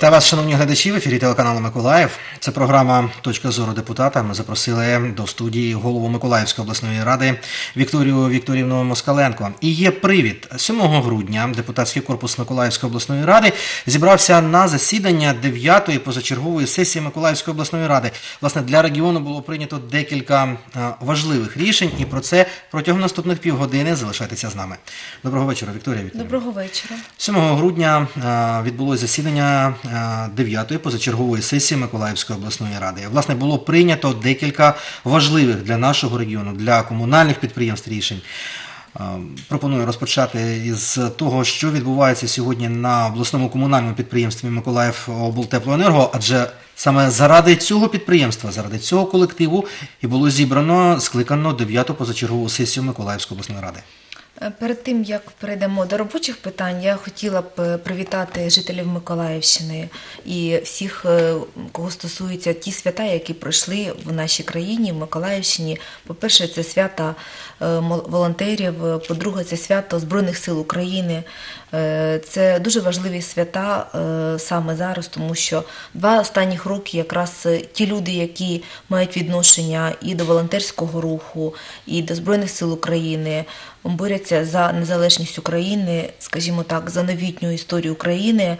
Вітаю вас, шановні глядачі, в ефірі телеканалу «Миколаїв». Це програма «Точка зору депутата». Ми запросили до студії голову Миколаївської обласної ради Вікторію Вікторівну Москаленко. І є привід. 7 грудня депутатський корпус Миколаївської обласної ради зібрався на засідання 9-ї позачергової сесії Миколаївської обласної ради. Власне, для регіону було прийнято декілька важливих рішень, і про це протягом наступних півгодини. Залишайтеся з нами. Доброго вечора, Вікторія Вікторівна. Доброго вечора. 7 грудня відбулося засідання 9-ї позачергової сесії Миколаївської обласної ради. Власне, було прийнято декілька важливих для нашого регіону, для комунальних підприємств рішень. Пропоную розпочати із того, що відбувається сьогодні на обласному комунальному підприємстві «Миколаївоблтеплоенерго», адже саме заради цього підприємства, заради цього колективу і було скликано 9-ту позачергову сесію Миколаївської обласної ради. Перед тим, як перейдемо до робочих питань, я хотіла б привітати жителів Миколаївщини і всіх, кого стосуються ті свята, які пройшли в нашій країні, в Миколаївщині. По-перше, це свято волонтерів, по-друге, це свято Збройних сил України. Це дуже важливі свята саме зараз, тому що 2 останніх роки якраз ті люди, які мають відношення і до волонтерського руху, і до Збройних сил України, борються за незалежність України, скажімо так, за новітню історію України,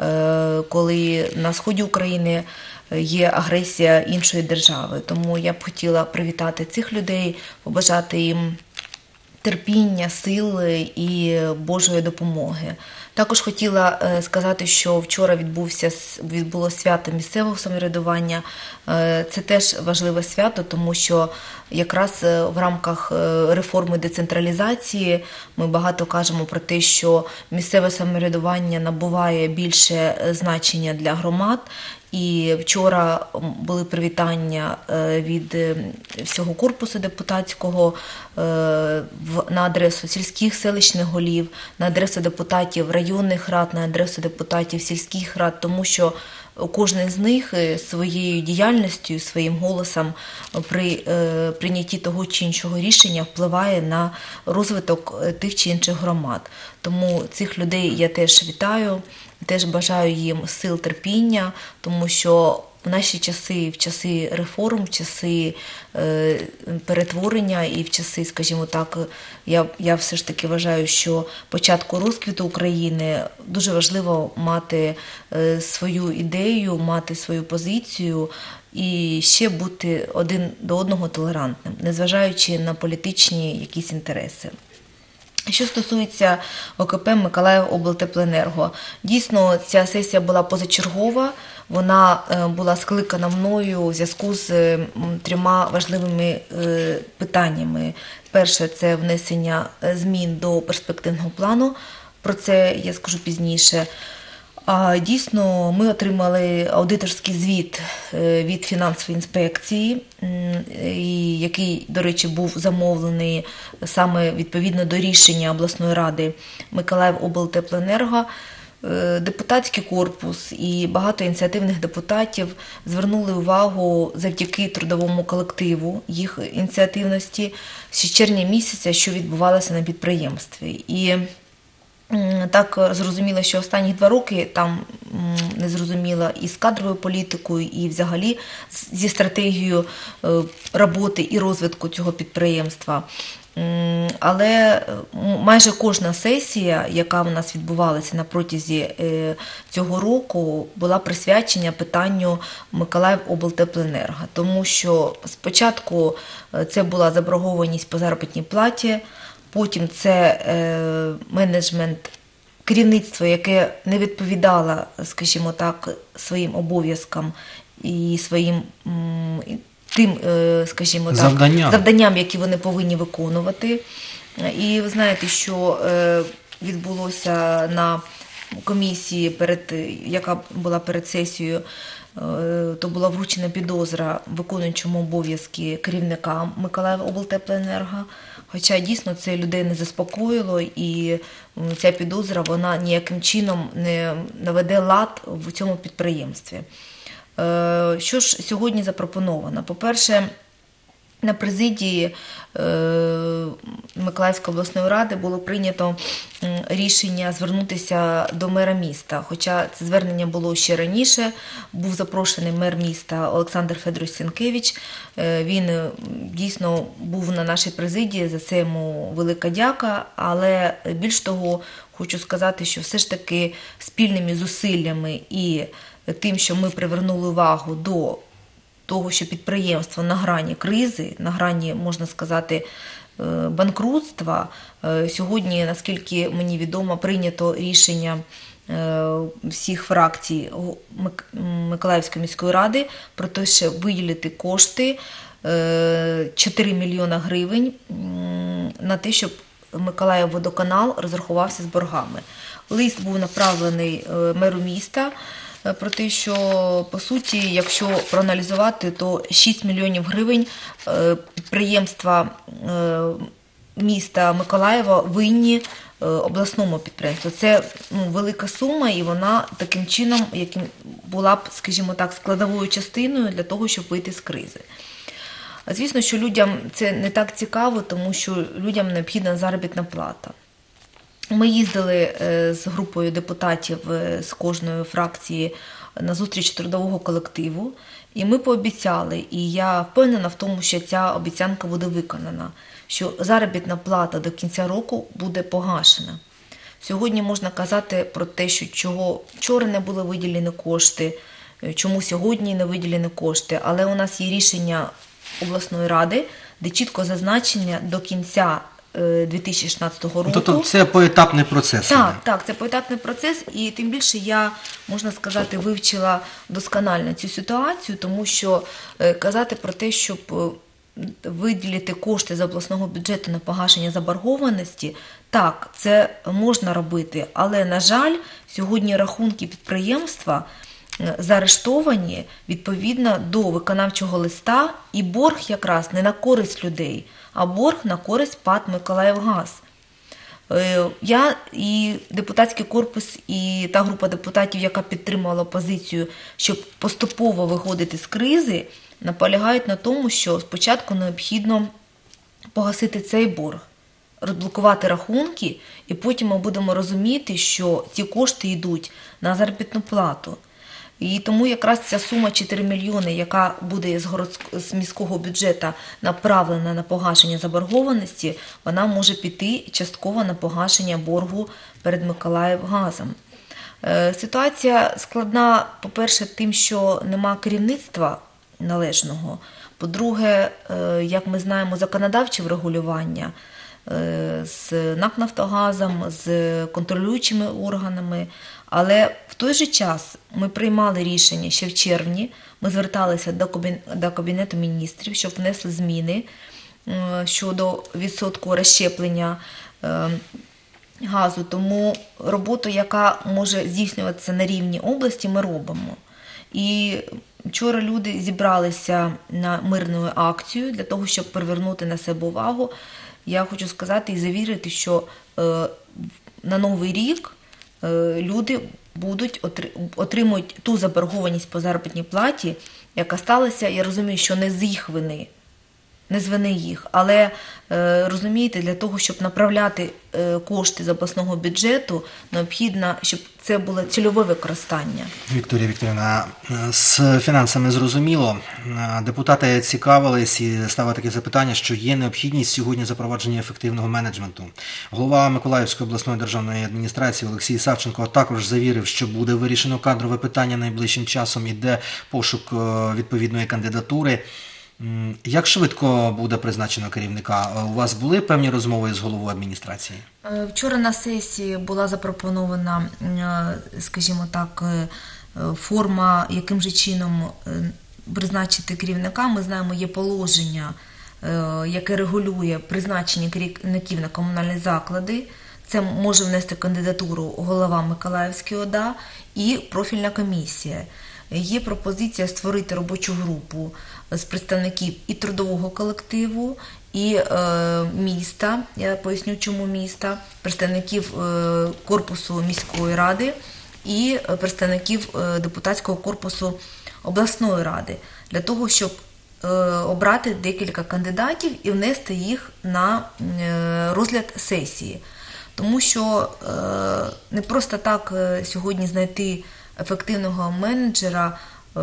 коли на сході України є агресія іншої держави. Тому я б хотіла привітати цих людей, побажати їм терпіння, сили і Божої допомоги. Також хотіла сказати, що вчора відбулося свято місцевого самоврядування. Це теж важливе свято, тому що якраз в рамках реформи децентралізації ми багато кажемо про те, що місцеве самоврядування набуває більше значення для громад. І вчора були привітання від всього корпусу депутатського на адресу сільських селищних голів, на адресу депутатів районних рад, на адресу депутатів сільських рад, тому що кожен з них своєю діяльністю, своїм голосом при прийнятті того чи іншого рішення впливає на розвиток тих чи інших громад. Тому цих людей я теж вітаю, теж бажаю їм сил, терпіння, тому що в наші часи, в часи реформ, в часи перетворення і в часи, скажімо так, я все ж таки вважаю, що початку розквіту України дуже важливо мати свою ідею, мати свою позицію і ще бути один до одного толерантним, незважаючи на політичні якісь інтереси. Що стосується ОКП «Миколаївоблтеплоенерго», дійсно ця сесія була позачергова, вона була скликана мною у зв'язку з 3 важливими питаннями. Перше – це внесення змін до перспективного плану, про це я скажу пізніше. Дійсно, ми отримали аудиторський звіт від фінансової інспекції, який, до речі, був замовлений саме відповідно до рішення обласної ради «Миколаївоблтеплоенерго». Депутатський корпус і багато ініціативних депутатів звернули увагу завдяки трудовому колективу, їх ініціативності з червня місяця, що відбувалося на підприємстві. І так зрозуміло, що останні 2 роки там не зрозуміло і з кадровою політикою, і взагалі зі стратегією роботи і розвитку цього підприємства. Але майже кожна сесія, яка в нас відбувалася на протязі цього року, була присвячена питанню «Миколаївоблтеплоенерго», тому що спочатку це була заборгованість по заробітній платі, потім це менеджмент, керівництво, яке не відповідало, скажімо так, своїм обов'язкам і своїм тим, скажімо так, завданням, які вони повинні виконувати. І ви знаєте, що відбулося на комісії, яка була перед сесією, то була вручена підозра виконуючому обов'язки керівника «Миколаївоблтеплоенерго». Хоча дійсно це людей не заспокоїло, і ця підозра, вона ніяким чином не наведе лад в цьому підприємстві. Що ж сьогодні запропоновано? По-перше, На президії Миколаївської обласної ради було прийнято рішення звернутися до мера міста. Хоча це звернення було ще раніше, був запрошений мер міста Олександр Федорович Сенкевич. Він дійсно був на нашій президії, за це йому велика дяка. Але більш того, хочу сказати, що все ж таки спільними зусиллями і тим, що ми привернули увагу до того, що підприємство на грані кризи, на грані, можна сказати, банкрутства. Сьогодні, наскільки мені відомо, прийнято рішення всіх фракцій Миколаївської міської ради про те, що виділити кошти 4 мільйона гривень на те, щоб Миколаївводоканал розрахувався з боргами. Лист був направлений меру міста про те, що, по суті, якщо проаналізувати, то 6 мільйонів гривень підприємства міста Миколаєва винні обласному підприємству. Це велика сума, і вона таким чином була б, скажімо так, складовою частиною для того, щоб вийти з кризи. Звісно, що людям це не так цікаво, тому що людям необхідна заробітна плата. Ми їздили з групою депутатів з кожної фракції на зустріч трудового колективу, і ми пообіцяли, і я впевнена в тому, що ця обіцянка буде виконана, що заробітна плата до кінця року буде погашена. Сьогодні можна казати про те, що чого вчора не були виділені кошти, чому сьогодні не виділені кошти, але у нас є рішення обласної ради, де чітко зазначення до кінця 2016 року. Тобто це поетапний процес. Так, це поетапний процес, і тим більше я, можна сказати, вивчила досконально цю ситуацію, тому що казати про те, щоб виділити кошти з обласного бюджету на погашення заборгованості, так, це можна робити, але, на жаль, сьогодні рахунки підприємства заарештовані відповідно до виконавчого листа, і борг якраз не на користь людей, а борг на користь ПАТ «Миколаївгаз». Я і депутатський корпус, і та група депутатів, яка підтримувала позицію, щоб поступово виходити з кризи, наполягають на тому, що спочатку необхідно погасити цей борг, розблокувати рахунки, і потім ми будемо розуміти, що ці кошти йдуть на заробітну плату. І тому якраз ця сума 4 мільйони, яка буде з міського бюджету направлена на погашення заборгованості, вона може піти частково на погашення боргу перед Миколаївгазом. Ситуація складна, по-перше, тим, що нема керівництва належного. По-друге, як ми знаємо, законодавче врегулювання з НАК «Нафтогазом», з контролюючими органами. Але в той же час ми приймали рішення ще в червні, ми зверталися до Кабінету міністрів, щоб внесли зміни щодо відсотку розщеплення газу. Тому роботу, яка може здійснюватися на рівні області, ми робимо. І вчора люди зібралися на мирну акцію для того, щоб привернути на себе увагу. Я хочу сказати і завірити, що на Новий рік люди отримують ту заборгованість по заробітній платі, яка сталася, я розумію, що не з їх вини, не з вини їх, але, розумієте, для того, щоб направляти кошти з обласного бюджету, необхідно, щоб це було цільове використання. Вікторія Вікторівна, з фінансами зрозуміло. Депутати цікавились і ставили таке запитання, що є необхідність сьогодні запровадження ефективного менеджменту. Голова Миколаївської обласної державної адміністрації Олексій Савченко також завірив, що буде вирішено кадрове питання найближчим часом, іде пошук відповідної кандидатури. Як швидко буде призначено керівника? У вас були певні розмови з головою адміністрації? Вчора на сесії була запропонована, скажімо так, форма, яким же чином призначити керівника. Ми знаємо, є положення, яке регулює призначення керівників на комунальні заклади. Це може внести кандидатуру голова Миколаївської ОДА і профільна комісія. Є пропозиція створити робочу групу з представників і трудового колективу, і міста, я поясню, чому міста, представників корпусу міської ради і представників депутатського корпусу обласної ради, для того, щоб обрати декілька кандидатів і внести їх на розгляд сесії. Тому що не просто так сьогодні знайти ефективного менеджера,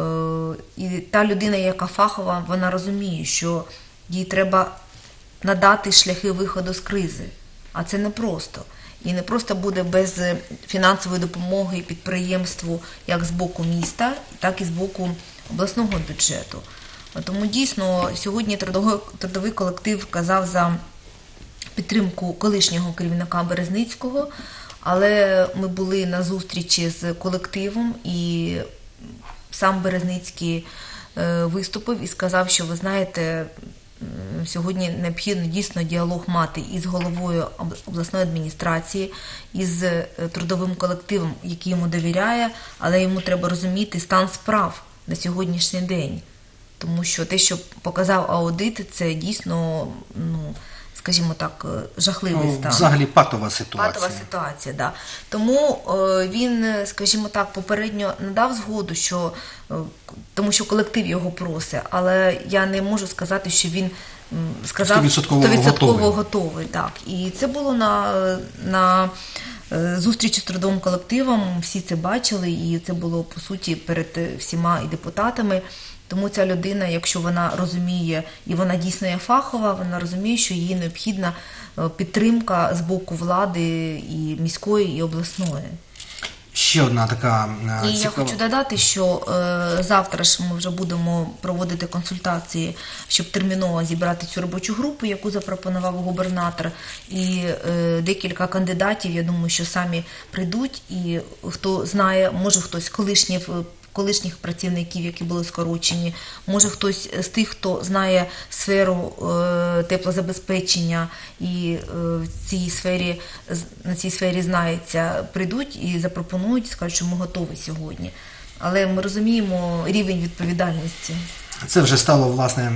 і та людина, яка фахова, вона розуміє, що їй треба надати шляхи виходу з кризи. А це непросто. І не просто буде без фінансової допомоги підприємству як з боку міста, так і з боку обласного бюджету. Тому дійсно сьогодні трудовий колектив казав за підтримку колишнього керівника Березницького, але ми були на зустрічі з колективом, і сам Березницький виступив і сказав, що ви знаєте, сьогодні необхідно дійсно діалог мати із головою обласної адміністрації, із трудовим колективом, який йому довіряє, але йому треба розуміти стан справ на сьогоднішній день. Тому що те, що показав аудит, це дійсно, скажімо так, жахливий стан. Взагалі патова ситуація. Патова ситуація, да. Тому він, скажімо так, попередньо надав згоду, тому що колектив його просить, але я не можу сказати, що він сказав 100% готовий. Так. І це було на зустрічі з трудовим колективом, всі це бачили, і це було, по суті, перед всіма і депутатами. Тому ця людина, якщо вона розуміє, і вона дійсно є фахова, вона розуміє, що їй необхідна підтримка з боку влади і міської, і обласної. Ще одна така І я хочу додати, що завтра ж ми вже будемо проводити консультації, щоб терміново зібрати цю робочу групу, яку запропонував губернатор, і декілька кандидатів, я думаю, що самі прийдуть, і хто знає, може хтось колишніх працівників, які були скорочені, може хтось з тих, хто знає сферу теплозабезпечення і на цій сфері знається, прийдуть і запропонують, скажуть, що ми готові сьогодні. Але ми розуміємо рівень відповідальності. Це вже стало, власне,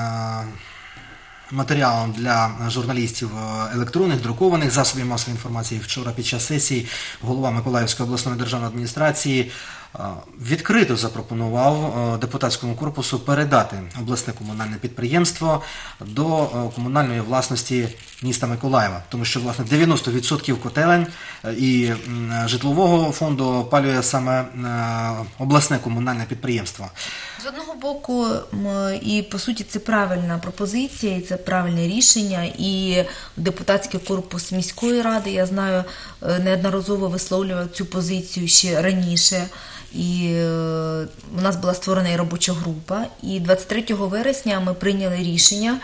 матеріалом для журналістів електронних, друкованих засобів масової інформації. Вчора під час сесії голова Миколаївської обласної державної адміністрації відкрито запропонував депутатському корпусу передати обласне комунальне підприємство до комунальної власності міста Миколаєва. Тому що, власне, 90% котелень і житлового фонду опалює саме обласне комунальне підприємство. З одного боку, і по суті це правильна пропозиція, і це правильне рішення, і депутатський корпус міської ради, я знаю, неодноразово висловлював цю позицію ще раніше, і у нас була створена і робоча група, і 23 вересня ми прийняли рішення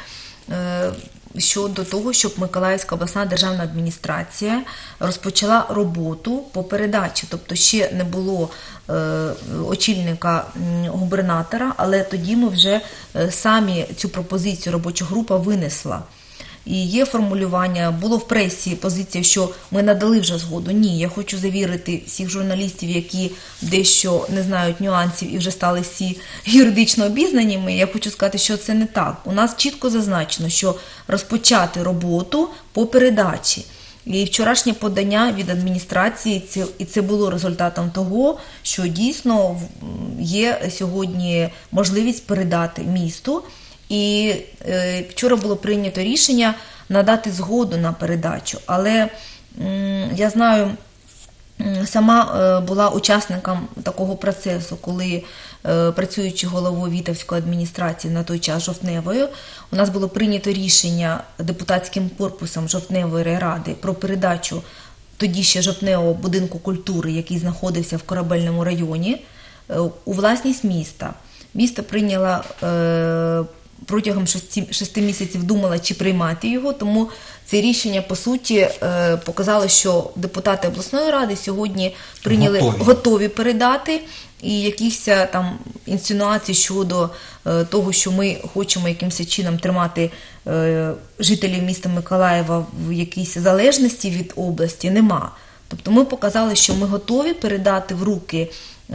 щодо того, щоб Миколаївська обласна державна адміністрація розпочала роботу по передачі. Тобто ще не було очільника губернатора, але тоді ми вже самі цю пропозицію робоча група винесла. І є формулювання, було в пресі позиція, що ми надали вже згоду. Ні, я хочу завірити всіх журналістів, які дещо не знають нюансів і вже стали всі юридично обізнаними. Я хочу сказати, що це не так. У нас чітко зазначено, що розпочати роботу по передачі. І вчорашнє подання від адміністрації, і це було результатом того, що дійсно є сьогодні можливість передати місту. І вчора було прийнято рішення надати згоду на передачу. Але я знаю, сама була учасником такого процесу, коли працюючи головою Вітовської адміністрації на той час Жовтневою, у нас було прийнято рішення депутатським корпусом Жовтневої ради про передачу тоді ще Жовтневого будинку культури, який знаходився в Корабельному районі, у власність міста. Місто прийняло протягом 6 місяців думала, чи приймати його, тому це рішення, по суті, показало, що депутати обласної ради сьогодні готові передати, і якісь там інсинуацій щодо того, що ми хочемо якимось чином тримати жителів міста Миколаєва в якійсь залежності від області, нема. Тобто ми показали, що ми готові передати в руки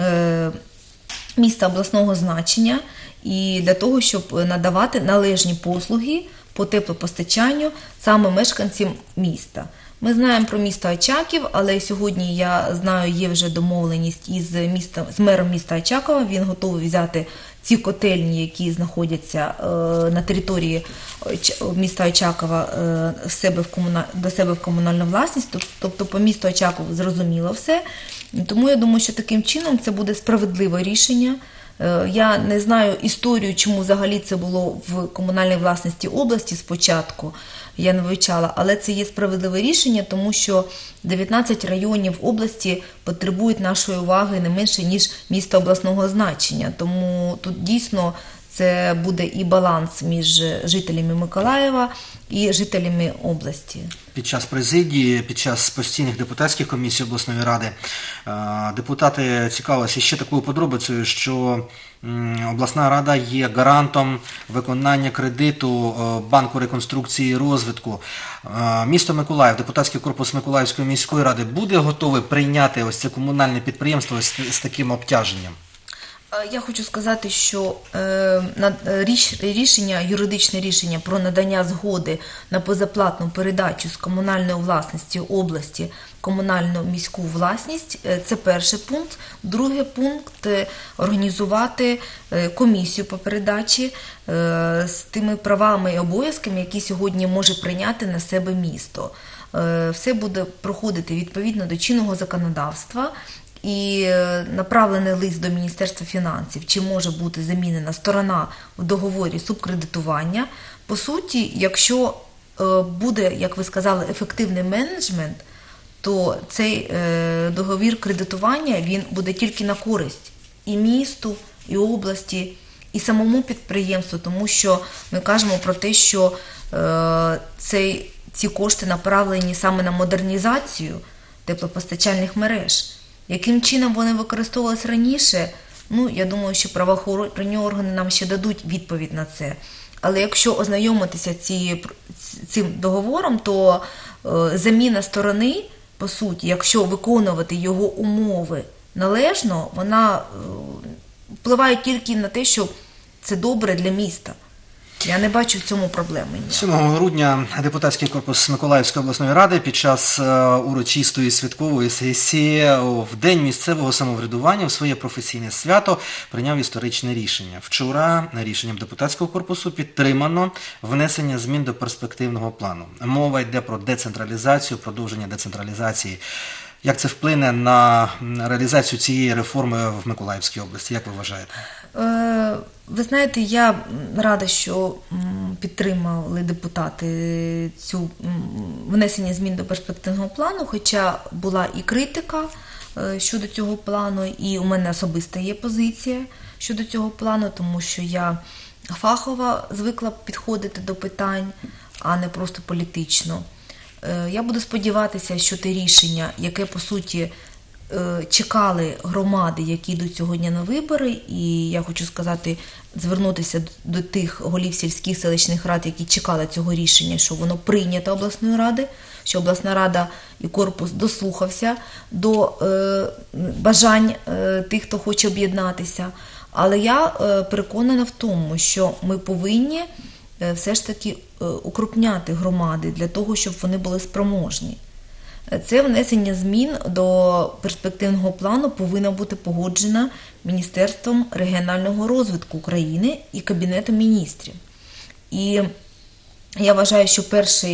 міста обласного значення, і для того, щоб надавати належні послуги по теплопостачанню саме мешканцям міста. Ми знаємо про місто Очаків, але сьогодні, я знаю, є вже домовленість з мером міста Очакова. Він готовий взяти ці котельні, які знаходяться на території міста Очакова, до себе в комунальну власність. Тобто по місту Очакову зрозуміло все. Тому я думаю, що таким чином це буде справедливе рішення. Я не знаю історію, чому взагалі це було в комунальній власності області спочатку, я не вивчала, але це є справедливе рішення, тому що 19 районів області потребують нашої уваги не менше, ніж місто обласного значення. Тому тут дійсно це буде і баланс між жителями Миколаєва і жителями області. Під час президії, під час постійних депутатських комісій обласної ради депутати цікавилися ще такою подробицею, що обласна рада є гарантом виконання кредиту Банку реконструкції і розвитку. Місто Миколаїв, депутатський корпус Миколаївської міської ради буде готовий прийняти ось це комунальне підприємство з таким обтяженням? Я хочу сказати, що юридичне рішення про надання згоди на безоплатну передачу з комунальної власності області в комунальну міську власність – це перший пункт. Другий пункт – організувати комісію по передачі з тими правами і обов'язками, які сьогодні може прийняти на себе місто. Все буде проходити відповідно до чинного законодавства. І направлений лист до Міністерства фінансів, чи може бути замінена сторона в договорі субкредитування. По суті, якщо буде, як ви сказали, ефективний менеджмент, то цей договір кредитування він буде тільки на користь і місту, і області, і самому підприємству, тому що ми кажемо про те, що ці кошти направлені саме на модернізацію теплопостачальних мереж. Яким чином вони використовувалися раніше, я думаю, що правоохоронні органи нам ще дадуть відповідь на це. Але якщо ознайомитися цим договором, то заміна сторони, по суті, якщо виконувати його умови належно, вона впливає тільки на те, що це добре для міста. Я не бачу в цьому проблеми. 7 грудня депутатський корпус Миколаївської обласної ради під час урочистої святкової сесії в День місцевого самоврядування в своє професійне свято прийняв історичне рішення. Вчора рішенням депутатського корпусу підтримано внесення змін до перспективного плану. Мова йде про децентралізацію, продовження децентралізації. Як це вплине на реалізацію цієї реформи в Миколаївській області? Як ви вважаєте? Ви знаєте, я рада, що підтримали депутати цю внесення змін до перспективного плану, хоча була і критика щодо цього плану, і у мене особиста є позиція щодо цього плану, тому що я фахово звикла підходити до питань, а не просто політично. Я буду сподіватися, що те рішення, яке, по суті, чекали громади, які йдуть сьогодні на вибори, і я хочу сказати, звернутися до тих голів сільських селищних рад, які чекали цього рішення, що воно прийнято обласною ради, що обласна рада і корпус дослухався до бажань тих, хто хоче об'єднатися. Але я переконана в тому, що ми повинні все ж таки укрупняти громади для того, щоб вони були спроможні. Це внесення змін до перспективного плану повинно бути погоджено Міністерством регіонального розвитку України і Кабінетом міністрів. І я вважаю, що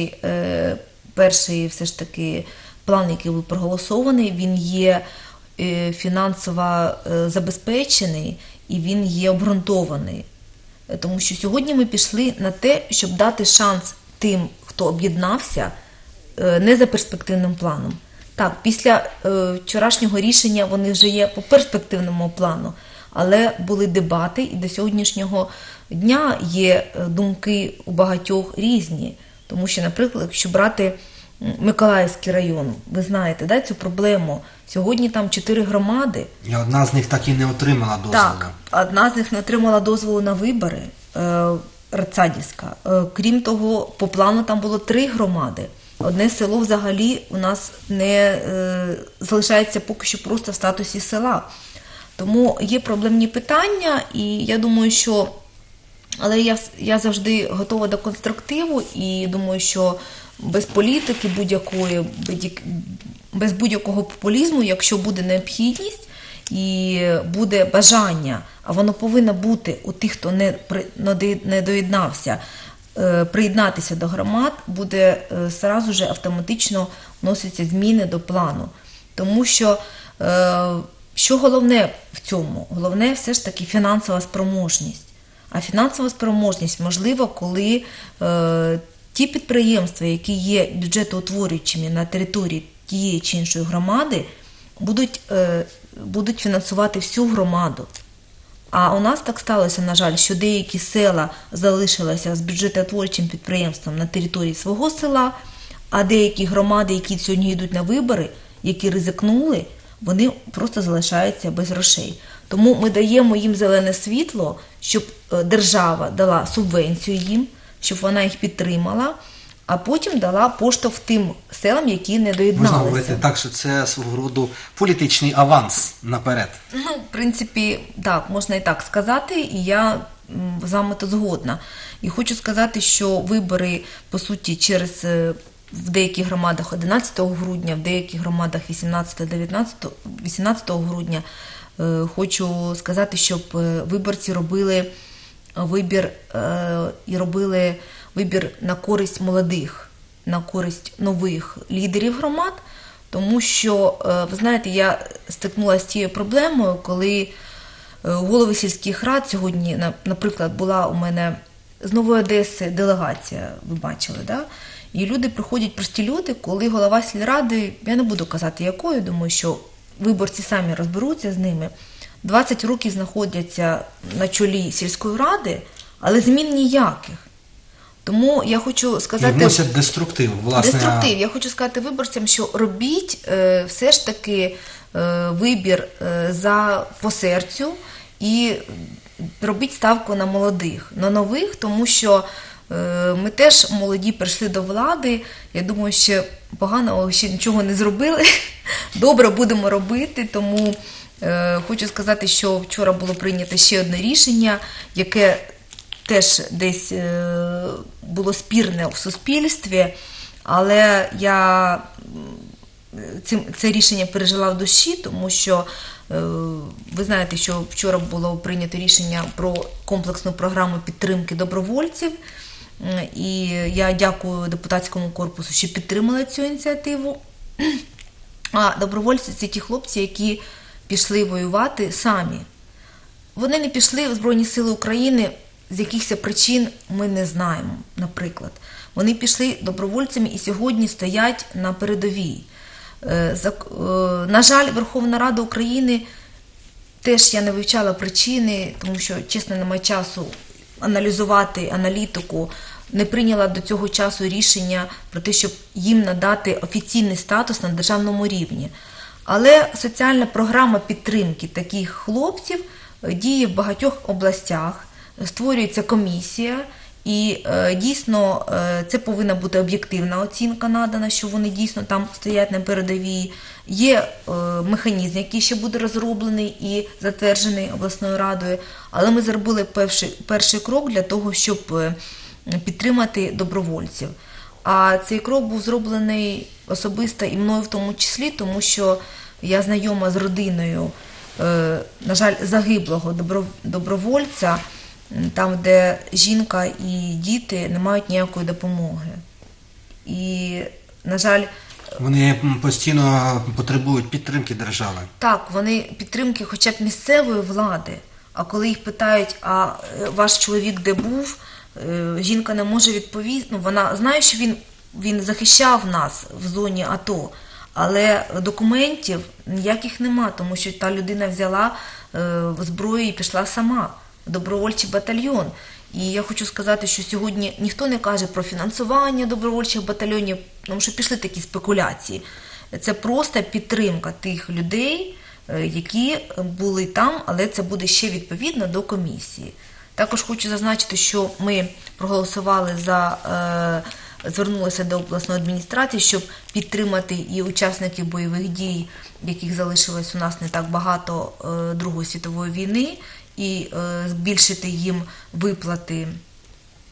перший все ж таки план, який був проголосований, він є фінансово забезпечений і він є обґрунтований. Тому що сьогодні ми пішли на те, щоб дати шанс тим, хто об'єднався, не за перспективним планом. Так, після вчорашнього рішення вони вже є по перспективному плану, але були дебати, і до сьогоднішнього дня є думки у багатьох різні. Тому що, наприклад, якщо брати Миколаївський район, ви знаєте, цю проблему. Сьогодні там 4 громади. І одна з них так і не отримала дозволу. Так, одна з них не отримала дозволу на вибори, Рацадівська. Крім того, по плану там було 3 громади. Одне село взагалі у нас не залишається поки що просто в статусі села. Тому є проблемні питання, і я думаю, що... Але я завжди готова до конструктиву, і думаю, що без політики будь-якої, без будь-якого популізму, якщо буде необхідність і буде бажання, а воно повинно бути у тих, хто не доєднався, приєднатися до громад, буде зразу же автоматично вносяться зміни до плану. Тому що головне в цьому? Головне все ж таки фінансова спроможність. А фінансова спроможність можлива, коли ті підприємства, які є бюджетоутворюючими на території тієї чи іншої громади, будуть фінансувати всю громаду. А у нас так сталося, на жаль, що деякі села залишилися з бюджетоутворюючим підприємством на території свого села, а деякі громади, які сьогодні йдуть на вибори, які ризикнули, вони просто залишаються без грошей. Тому ми даємо їм зелене світло, щоб держава дала субвенцію їм, щоб вона їх підтримала, а потім дала поштовх тим селам, які не доєдналися. Можна говорити так, що це свого роду політичний аванс наперед. В принципі, так, можна і так сказати, і я з вами то згодна. І хочу сказати, що вибори, по суті, в деяких громадах 11 грудня, в деяких громадах 18 грудня, хочу сказати, щоб виборці робили вибір на користь молодих, на користь нових лідерів громад, тому що, ви знаєте, я стикнулася з тією проблемою, коли голови сільських рад сьогодні, наприклад, була у мене з Нової Одеси делегація, ви бачили, да? І люди приходять, прості люди, коли голова сільради, я не буду казати якою, думаю, що виборці самі розберуться з ними, 20 років знаходяться на чолі сільської ради, але змін ніяких. Тому я хочу сказати... І вносять деструктив, власне. Деструктив. Я хочу сказати виборцям, що робіть все ж таки вибір по серцю і робіть ставку на молодих, на нових, тому що ми теж молоді прийшли до влади, я думаю, ще поганого ще нічого не зробили, добре будемо робити, тому хочу сказати, що вчора було прийнято ще одне рішення, яке теж десь було спірне в суспільстві, але я це рішення пережила в душі, тому що ви знаєте, що вчора було прийнято рішення про комплексну програму підтримки добровольців, і я дякую депутатському корпусу, що підтримали цю ініціативу. А добровольці – це ті хлопці, які пішли воювати самі. Вони не пішли в Збройні Сили України, з якихось причин ми не знаємо, наприклад. Вони пішли добровольцями і сьогодні стоять на передовій. На жаль, Верховна Рада України, теж я не вивчала причини, тому що, чесно, немає часу аналізувати аналітику, не прийняла до цього часу рішення про те, щоб їм надати офіційний статус на державному рівні. Але соціальна програма підтримки таких хлопців діє в багатьох областях, створюється комісія, і дійсно це повинна бути об'єктивна оцінка надана, що вони дійсно там стоять на передовій. Є механізм, який ще буде розроблений і затверджений обласною радою, але ми зробили перший крок для того, щоб підтримати добровольців. А цей крок був зроблений особисто і мною в тому числі, тому що я знайома з родиною, на жаль, загиблого добровольця, там, де жінка і діти не мають ніякої допомоги. І, на жаль... Вони постійно потребують підтримки держави. Так, вони підтримки хоча б місцевої влади. А коли їх питають, а ваш чоловік де був, жінка не може відповісти. Вона знає, що він захищав нас в зоні АТО, але документів ніяких нема, тому що та людина взяла зброю і пішла сама в добровольчий батальйон. І я хочу сказати, що сьогодні ніхто не каже про фінансування добровольчих батальйонів, тому що пішли такі спекуляції. Це просто підтримка тих людей, які були там, але це буде ще відповідно до комісії. Також хочу зазначити, що ми проголосували звернулися до обласної адміністрації, щоб підтримати і учасників бойових дій, яких залишилось у нас не так багато Другої світової війни, і збільшити їм виплати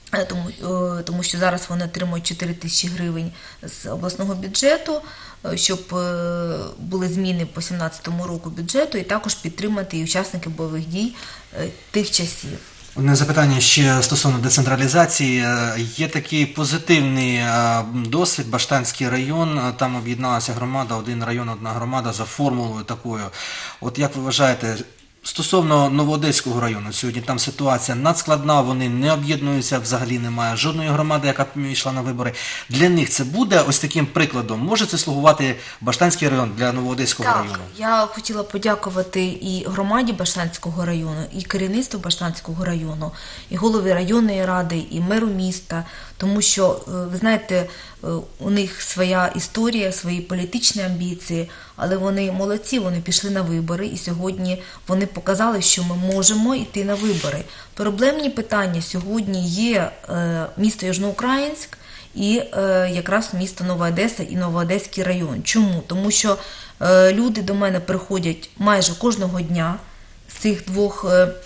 тому що зараз вони отримують 4 тисячі гривень з обласного бюджету, щоб були зміни по 2017 року бюджету, і також підтримати і учасників бойових дій тих часів. Одне запитання ще стосовно децентралізації. Є такий позитивний досвід, Баштанський район, там об'єдналася громада, один район, одна громада за формулою такою. От як ви вважаєте, стосовно Новоодеського району, сьогодні там ситуація надскладна, вони не об'єднуються, взагалі немає жодної громади, яка б йшла на вибори. Для них це буде ось таким прикладом? Може це слугувати Баштанський район для Новоодеського району? Так, я хотіла подякувати і громаді Баштанського району, і керівництву Баштанського району, і голові районної ради, і меру міста, тому що, ви знаєте, у них своя історія, свої політичні амбіції, але вони молодці, вони пішли на вибори, і сьогодні вони показали, що ми можемо йти на вибори. Проблемні питання сьогодні є місто Южноукраїнськ і якраз місто Нова Одеса і Новоодеський район. Чому? Тому що люди до мене приходять майже кожного дня з цих двох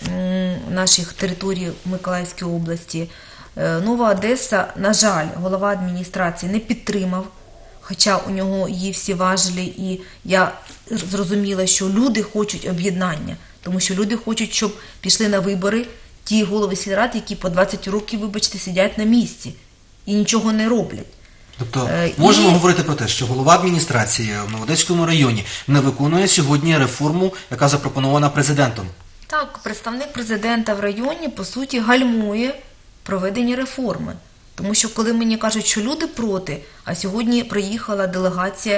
наших територій в Миколаївській області. Нова Одеса, на жаль, голова адміністрації не підтримав, хоча у нього є всі важелі, і я зрозуміла, що люди хочуть об'єднання, тому що люди хочуть, щоб пішли на вибори ті голови сільрад, які по 20 років, вибачте, сидять на місці і нічого не роблять. Тобто можемо говорити про те, що голова адміністрації в Новоодеському районі не виконує сьогодні реформу, яка запропонована президентом? Так, представник президента в районі, по суті, гальмує проведення реформи. Тому що коли мені кажуть, що люди проти, а сьогодні приїхала делегація,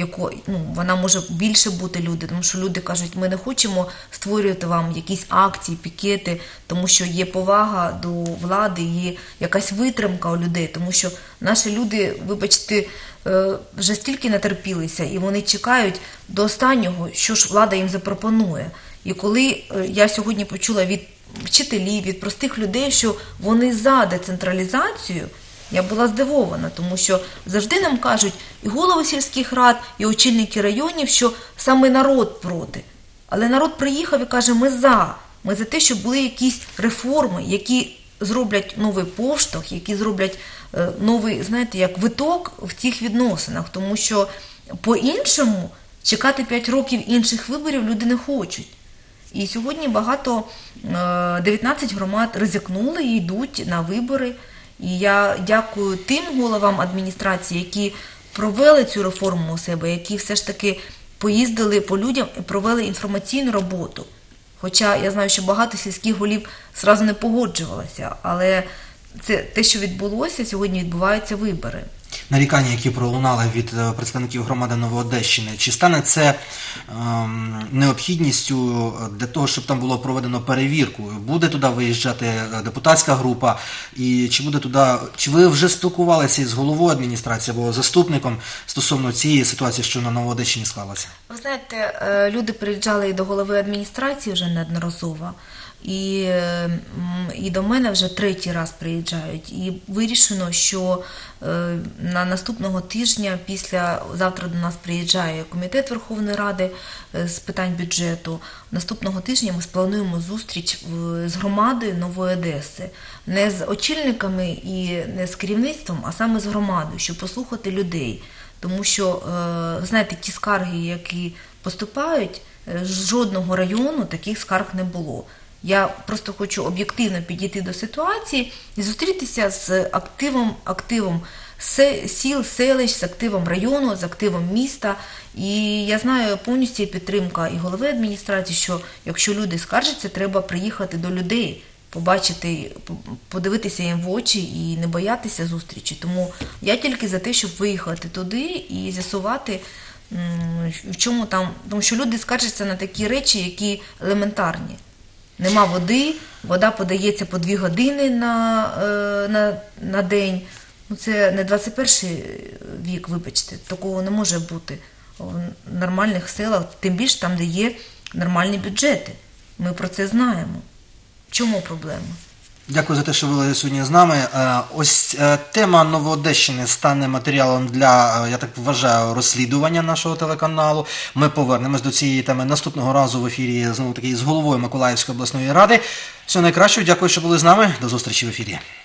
вона може більше бути люди, тому що люди кажуть, ми не хочемо створювати вам якісь акції, пікети, тому що є повага до влади, є якась витримка у людей, тому що наші люди, вибачте, вже стільки натерпілися, і вони чекають до останнього, що ж влада їм запропонує. І коли я сьогодні почула від вчителів, від простих людей, що вони за децентралізацію, я була здивована, тому що завжди нам кажуть і голови сільських рад, і очільники районів, що саме народ проти. Але народ приїхав і каже, ми за те, щоб були якісь реформи, які зроблять новий поштовх, які зроблять новий, знаєте, як виток в цих відносинах, тому що по-іншому чекати 5 років інших виборів люди не хочуть. І сьогодні 19 громад ризикнули і йдуть на вибори. І я дякую тим головам адміністрації, які провели цю реформу у себе, які все ж таки поїздили по людям і провели інформаційну роботу. Хоча я знаю, що багато сільських голів зразу не погоджувалося, але це те, що відбулося, сьогодні відбуваються вибори. Нарікання, які пролунали від представників громади Новоодещини, чи стане це необхідністю для того, щоб там було проведено перевірку? Буде туди виїжджати депутатська група? І чи ви вже спілкувалися з головою адміністрації або заступником стосовно цієї ситуації, що на Новоодещині склалася? Ви знаєте, люди приїжджали і до голови адміністрації вже неодноразово, і до мене вже 3-й раз приїжджають. І вирішено, що на наступного тижня, завтра до нас приїжджає комітет Верховної Ради з питань бюджету, наступного тижня ми сплануємо зустріч з громадою Нової Одеси. Не з очільниками і не з керівництвом, а саме з громадою, щоб послухати людей. Тому що, знаєте, ті скарги, які поступають, з жодного району таких скарг не було. Я просто хочу об'єктивно підійти до ситуації і зустрітися з активом сіл, селищ, з активом району, з активом міста. І я знаю, повністю є підтримка і голови адміністрації, що якщо люди скаржаться, треба приїхати до людей, побачити, подивитися їм в очі і не боятися зустрічі. Тому я тільки за те, щоб виїхати туди і з'ясувати, в чому там, тому що люди скаржаться на такі речі, які елементарні. Нема води, вода подається по 2 години на день. Це не 21 вік, вибачте, такого не може бути в нормальних селах, тим більше там, де є нормальні бюджети. Ми про це знаємо. Чому проблема? Дякую за те, що ви були сьогодні з нами. Ось тема Новоодещини стане матеріалом для, я так вважаю, розслідування нашого телеканалу. Ми повернемось до цієї теми наступного разу в ефірі знову таки з головою Миколаївської обласної ради. Всього найкращого, дякую, що були з нами. До зустрічі в ефірі.